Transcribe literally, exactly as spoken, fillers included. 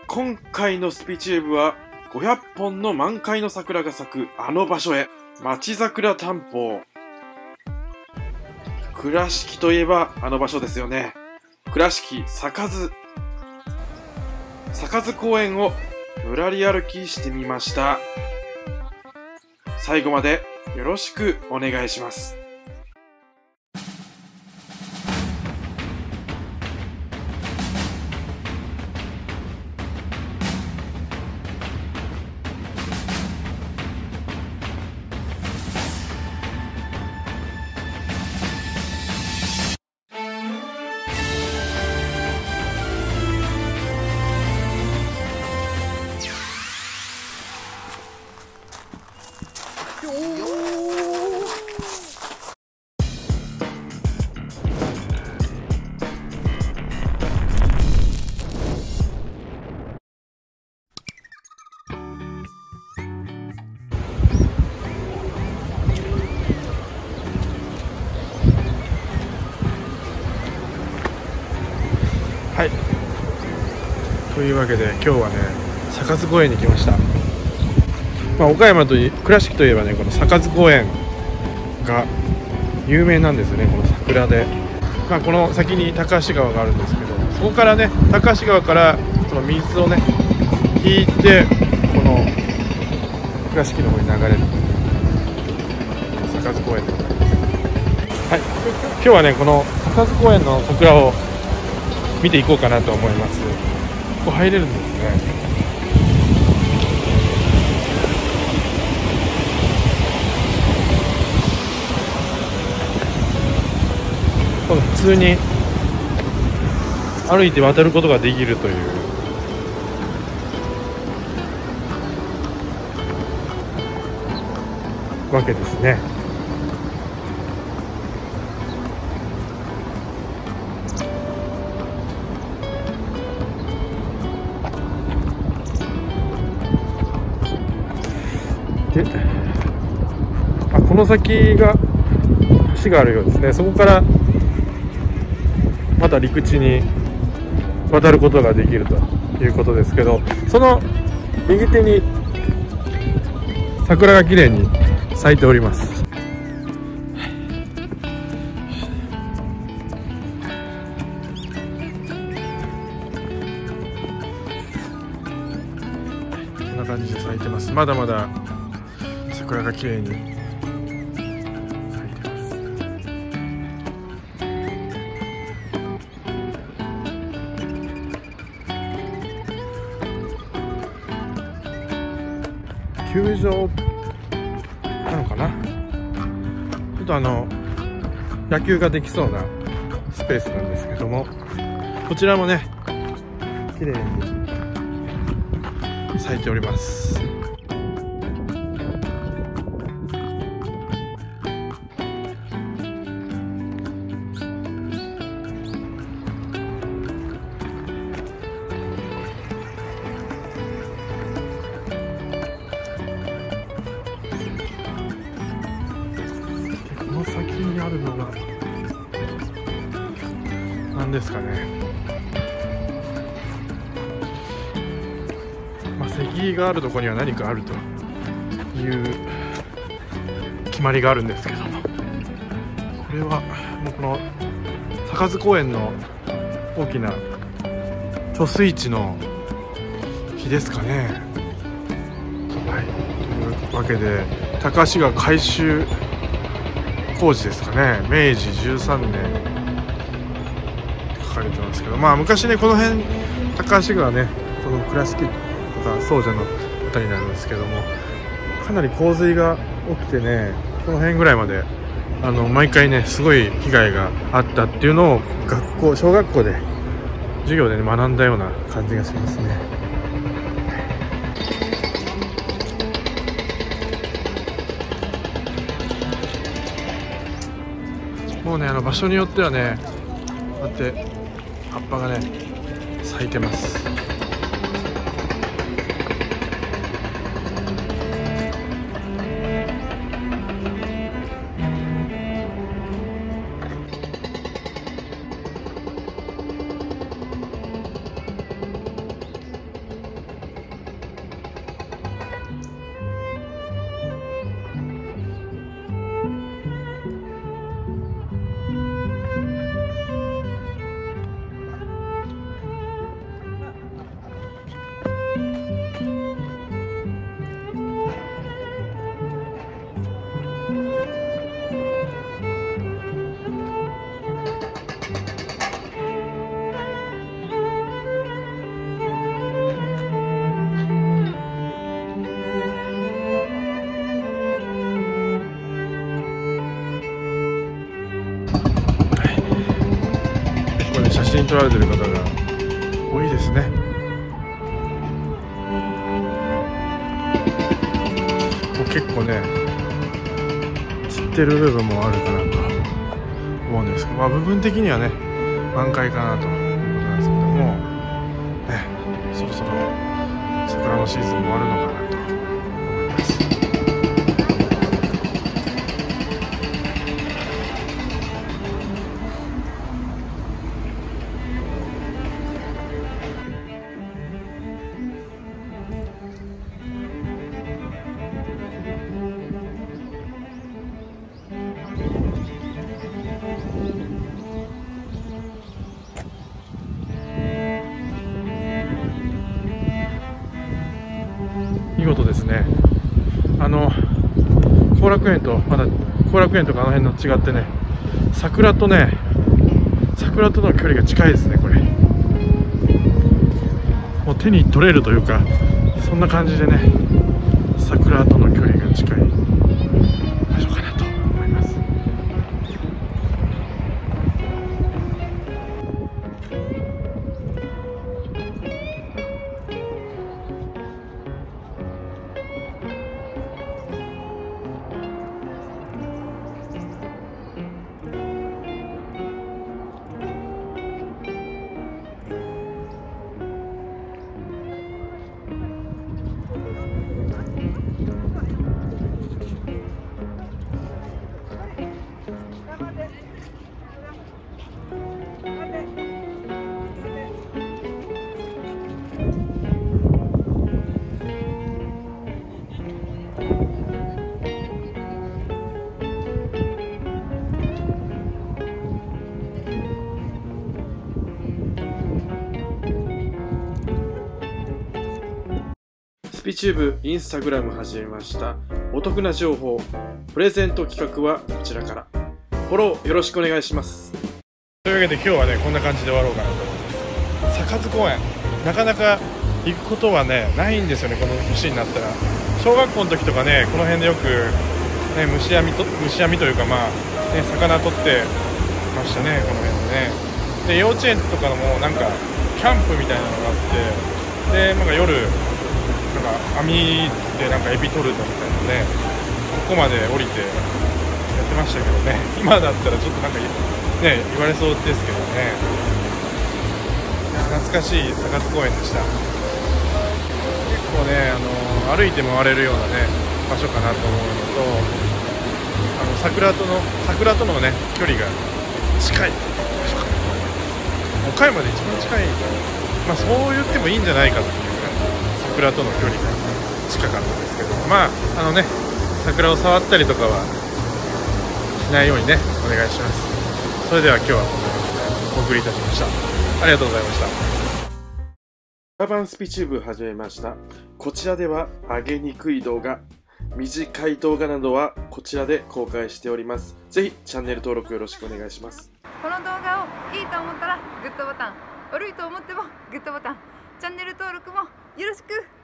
今回のスピチューブはごひゃっぽんの満開の桜が咲くあの場所へ。町桜探訪。倉敷といえばあの場所ですよね。倉敷坂津坂津公園をぶらり歩きしてみました。最後までよろしくお願いします。はい、というわけで今日はね坂津公園に来ました。まあ、岡山と倉敷といえばねこの坂津公園が有名なんですよね。この桜で、まあ、この先に高橋川があるんですけど、そこからね高橋川からその水をね引いてこの倉敷の方に流れる坂津公園でございます。はい、今日はねこの坂津公園の桜を見ていこうかなと思います。ここ入れるんですね。この普通に歩いて渡ることができるというわけですね。で、あ、この先が橋があるようですね。そこからまた陸地に渡ることができるということですけど、その右手に桜が綺麗に咲いております。こんな感じで咲いてます。まだまだ桜が綺麗に咲いてます。球場なのかな。ちょっとあの野球ができそうなスペースなんですけども、こちらもね綺麗に咲いております。この先にあるのが何ですかね。まあ、石碑があるところには何かあるという決まりがあるんですけども、これはもうこの坂津公園の大きな貯水池の碑ですかね。はい、というわけで高橋川改修工事ですかね。めいじじゅうさんねんって書かれてますけど、まあ昔ねこの辺高橋川ねこの倉敷とか総社のあたりなんですけども、かなり洪水が起きてねこの辺ぐらいまであの毎回ねすごい被害があったっていうのを学校小学校で授業で、ね、学んだような感じがしますね。もうねあの場所によってはねこうやって葉っぱがね咲いてます。 真撮られてる方が多いですね。もう結構ね散ってる部分もあるかなと思うんですけど、まあ部分的にはね満開かなということなんですけども、ね、そろそろ桜のシーズンもあるのかなと思います。見事ですね。あの後楽園とまだ後楽園とかあの辺の違ってね、桜とね桜との距離が近いですね。これもう手に取れるというか、そんな感じでね桜との距離が近い場所かなと思います。スピチューブインスタグラム始めました。お得な情報、プレゼント企画はこちらから。フォローよろしくお願いします。というわけで今日はねこんな感じで終わろうかなと思います。坂津公園、なかなか行くことはねないんですよね、この年になったら。小学校の時とかねこの辺でよく、ね、虫網と虫網というかまあ、ね、魚取ってましたね、この辺でね。で幼稚園とかもなんかキャンプみたいなのがあって、でなんか夜なんか網でなんかエビ取るぞみたいなね、ここまで降りてやってましたけどね、今だったらちょっとなんかね言われそうですけどね。懐かしい坂津公園でした。結構ね、あの歩いて回れるようなね場所かなと思うのと、あの桜との桜とのね距離が近い場所かなと思います。岡山で一番近い、まあそう言ってもいいんじゃないかっていう桜との距離が近かったんですけど、まああのね桜を触ったりとかはしないようにねお願いします。それでは今日はこの辺でお送りいたしました。ありがとうございました。アーバンスピチューブ始めました。こちらでは上げにくい動画、短い動画などはこちらで公開しております。ぜひチャンネル登録よろしくお願いします。 この動画をいいと思ったらグッドボタン、悪いと思ってもグッドボタン、チャンネル登録もよろしく。